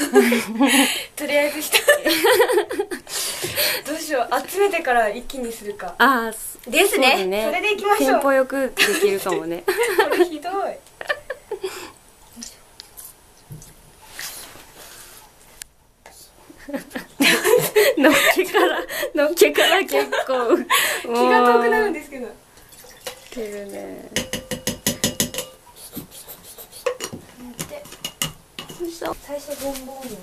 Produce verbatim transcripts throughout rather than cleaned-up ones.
とりあえず一人どうしよう、集めてから一気にするか。 ああですね。それでいきましょう。 テンポよくできるかもね。 これひどい。 のっけからのっけから結構気が遠くなるんですけど。 けるね。 最初ボンボンにやって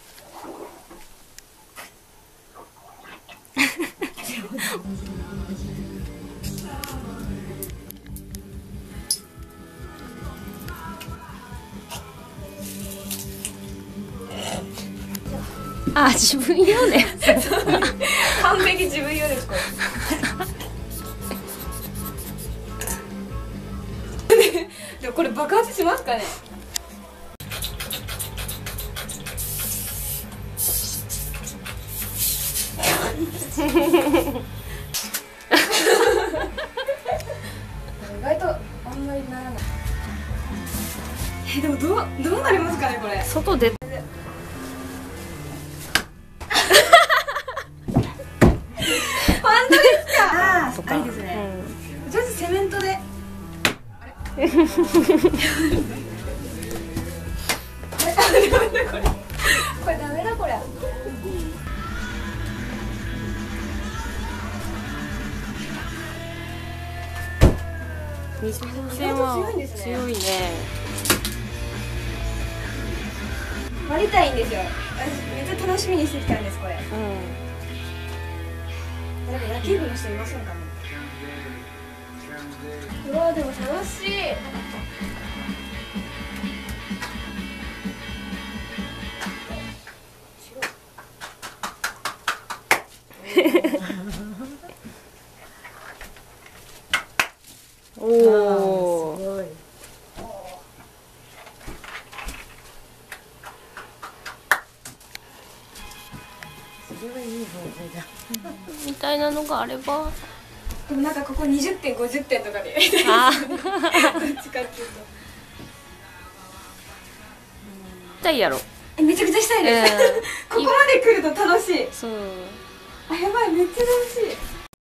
あ、自分用ね。 完璧自分用ですこれ。でもこれ爆発しますかね。意外とあんまりならない。え、でもどうどうなりますかねこれ。 外で。 本当ですか。ああ、いいですね。とりあえずセメントで。あれ。これ。これダメだこれ。 二次線は強いね。 割りたいんですよ。私めっちゃ楽しみにしてきたんですこれ。うん。誰か野球部の人いませんかね。うわでも楽しい。 おお。すごい。 それはいい方法だ。 みたいなのがあれば。 でもなんかここにじゅってんごじゅってんとかでやりたいですね。どっちかっていうと。 したいやろ。 え、めちゃくちゃしたいです。ここまで来ると楽しい。 そう。 あ、やばい、めっちゃ楽しい。